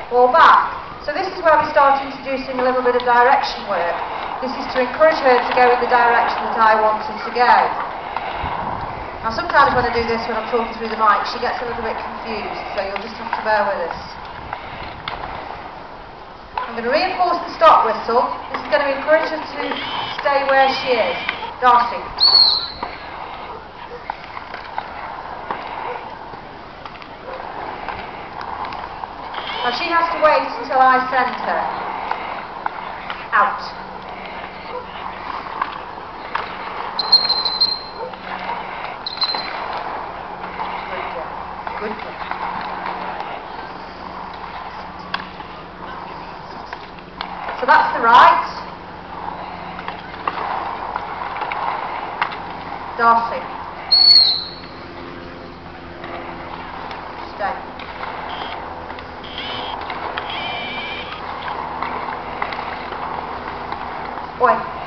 or back. So this is where we start introducing a little bit of direction work. This is to encourage her to go in the direction that I want her to go. Now sometimes when I do this, when I'm talking through the mic, she gets a little bit confused, so you'll just have to bear with us. I'm going to reinforce the stop whistle. This is going to encourage her to stay where she is. Darcy. Now she has to wait until I send her out. Good girl. Good girl. So that's the right. Darcy. Stay. Oi.